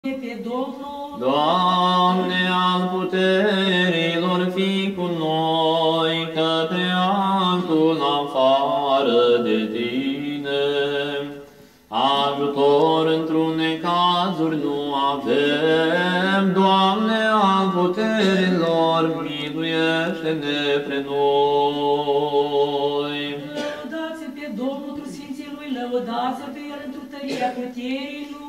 pe Domnul. Doamne, al puterilor, fii cu noi, că pe altul afară de Tine ajutor într-un necazuri nu avem. Doamne, al puterilor, miluiește-ne pre noi. Lăudați-l pe Domnul într Sfinții Lui, lăudați-l pe El într tăria puterii Lui.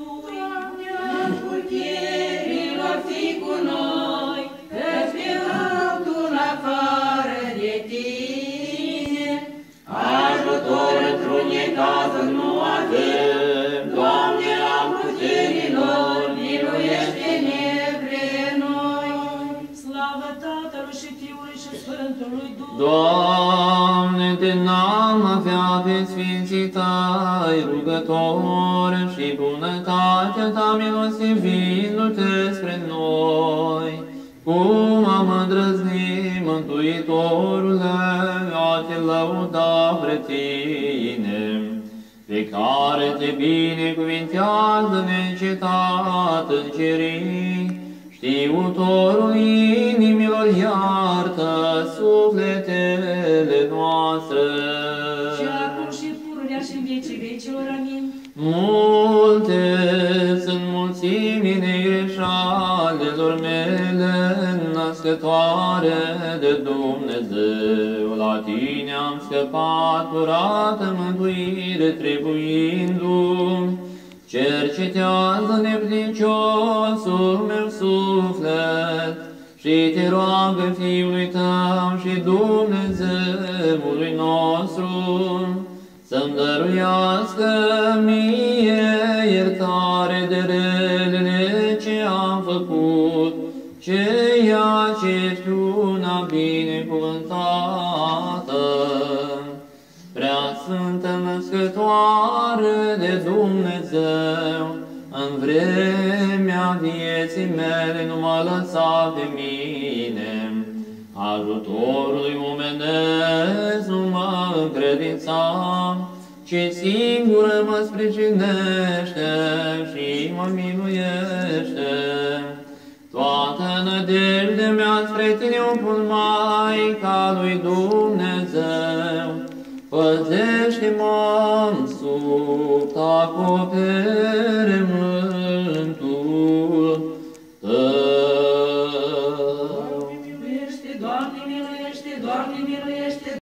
Puterilor, fii cu noi, căci pe altul afară de Tine ajutor într-un necaz nu avem. Doamne, al puterilor, miluiește-ne pre noi. Slavă Tatălui și Fiului și Sfântului Duh. Doamne, te n-am avea pe Sfinții Tăi rugători și bunătatea Ta milostivindu-te spre noi. Cum am îndrăznit, Mântuitorule, a te lăuda pre Tine, pe care te binecuvintează neîncetat în cerii. Știutorul inimilor, iartă sufletele noastre. Și acum și pururea și în vecii vecilor. Amin. Multe sunt mulțimile greșalelor mele, născătoare de Dumnezeu. La Tine am scăpat, curată mântuire trebuindu-mi. Cercetează neputinciosul meu suflet și te roagă Fiului Tău și Dumnezeului nostru să-mi dăruiască mie iertare de relele ce am făcut, ceea ce ești una binecuvântată. Prea Sfântă Născătoare de Dumnezeu, în vremea vieții mele nu mă lăsa pe mine, ajutorului omenesc nu mă încredința, ci singură mă sprijinește și mă miluiește. Toată nădejdea mea spre Tine o pun, Maica lui Dumnezeu. Păzește-mă sub acoperământul